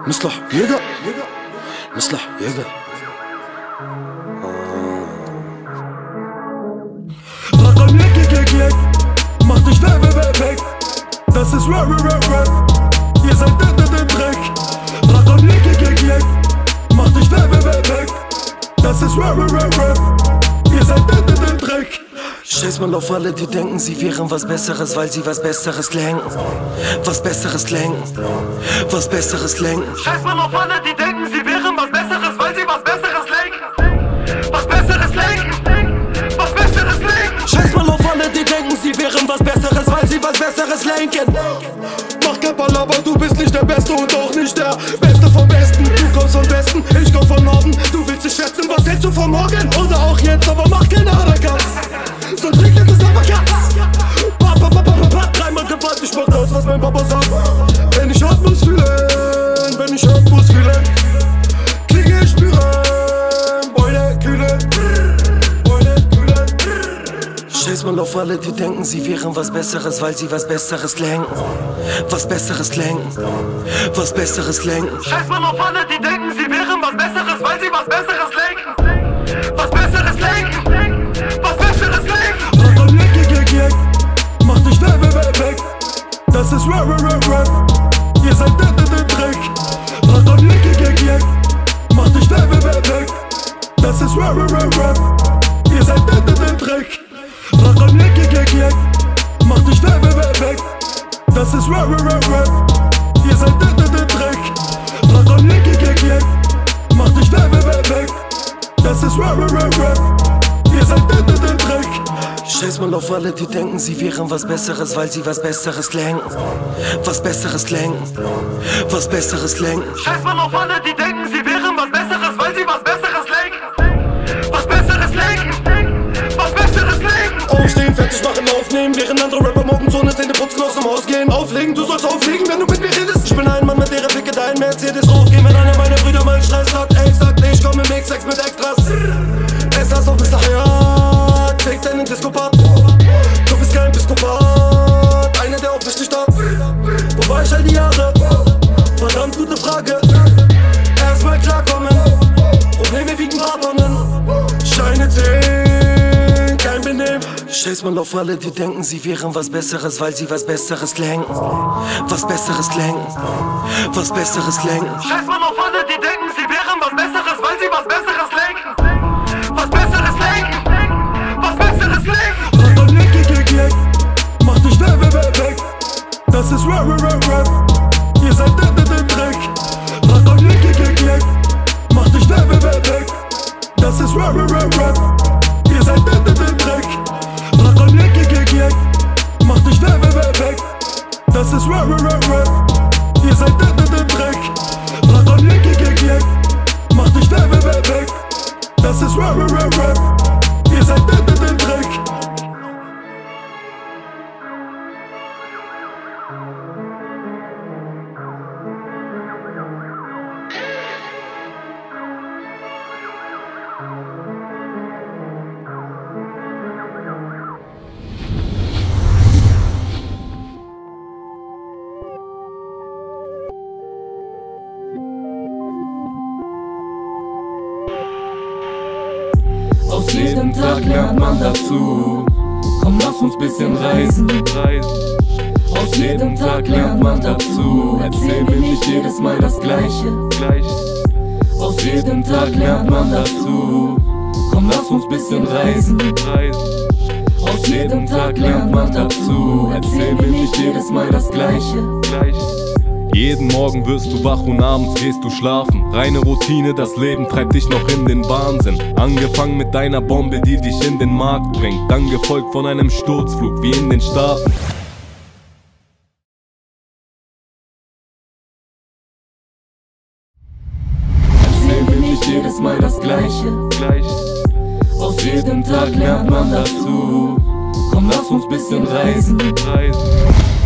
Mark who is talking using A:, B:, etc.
A: مصلح يقع مصلح يقع رقم يك mach dich weg. Das ist Rap. Ihr seid der Dreck. Raqam yek mach dich weg. Das ist Rap. Ihr seid der Dreck. Scheiß mal auf alle, die denken, sie wären was Besseres, weil sie was Besseres lenken. Was Besseres lenken. Was Besseres lenken.
B: Scheiß mal auf alle, die denken, sie wären was Besseres, weil sie was Besseres lenken. Was Besseres lenken. Was Besseres lenken.
A: Scheiß mal auf alle, die denken, sie wären was Besseres, weil sie was Besseres lenken. Mach kein Palaver, du bist nicht der Beste und auch nicht der Beste vom Besten. Du kommst vom Westen, ich komm von Norden. Du willst dich schätzen, was hältst du von morgen? Oder auch jetzt, aber mach keine Harakas. Sonst regnet es aber Katz. Dreimal gewalt, ich mach das, was mein Papa sagt. Wenn ich hart muss fühlen, kriege ich spüren. Beule kühlen. Scheiß mal auf alle, die denken, sie wären was Besseres, weil sie was Besseres lenken. Was Besseres lenken. Was Besseres lenken.
B: Scheiß mal auf alle, die denken, sie wären was Besseres, weil sie was Besseres lenken. Was Besseres lenken. Was Besseres lenken.
A: Raqam yek mach dich weg. Das ist Rap. Ihr seid der Dreck. Raqam yek mach dich weg. Das ist Rap. Ihr seid der Dreck. Raqam yek mach dich weg. Das ist Rap. Ihr seid der Dreck. Raqam yek mach dich weg. Das ist Rap. Ihr seid der Dreck. Scheiß mal auf alle, die denken, sie wären was Besseres, weil sie was Besseres lenken. Was Besseres lenken. Was Besseres lenken.
B: Scheiß mal auf alle, die denken, sie wären was Besseres, weil sie was Besseres lenken. Was Besseres lenken. Was Besseres lenken.
A: Aufstehen, fertig machen, aufnehmen, während andere Rapper morgens ohne Zähne putzen aus dem Haus gehen. Auflegen, du sollst auflegen, wenn du mit mir redest. Ich bin ein Mann mit der Blicke, dein Mercedes hochgehen, wenn einer meiner Brüder mal Stress hat. Ey, sagt, ich komme im X6 mit Extras. Es heißt auch bis daher, fick deinen Disco-Part. Du bist kein Psikopath, einer, der auch richtig stark. Wo war ich all die Jahre? Verdammt gute Frage. Erstmal klarkommen, Probleme wiegen paar Tonnen. Scheine 10, kein Benehmen. Scheiß mal auf alle, die denken, sie wären was Besseres, weil sie was Besseres lenken. Was Besseres lenken. Was Besseres lenken.
B: Scheiß mal auf alle, die denken, sie wären was Besseres, weil sie was Besseres lenken. Was Besseres lenken. Was Besseres lenken.
A: Raqam yek mach dich weg. Das ist Rap. Ihr seid der Dreck. Raqam yek mach dich weg. Das ist Rap. Ihr seid der Dreck. Raqam yek mach dich weg. Das ist Rap. Ihr seid der Dreck. Raqam yek mach dich weg. Das ist Rap. Ihr seid der Dreck.
C: Aus jedem Tag lernt man dazu. Komm, lass uns bisschen reisen. Aus jedem Tag lernt man dazu. Erzähl mir nicht jedes Mal das Gleiche. Aus jedem Tag lernt man dazu. Komm, lass uns bisschen reisen. Aus jedem Tag lernt man dazu. Erzähl mir nicht jedes Mal das Gleiche.
D: Jeden Morgen wirst du wach und abends gehst du schlafen. Reine Routine, das Leben treibt dich noch in den Wahnsinn. Angefangen mit deiner Bombe, die dich in den Markt bringt. Dann gefolgt von einem Sturzflug wie in den Staaten.
C: Erzähl mir nicht jedes Mal das Gleiche. Aus jedem Tag lernt man dazu. Komm, lass uns bisschen reisen.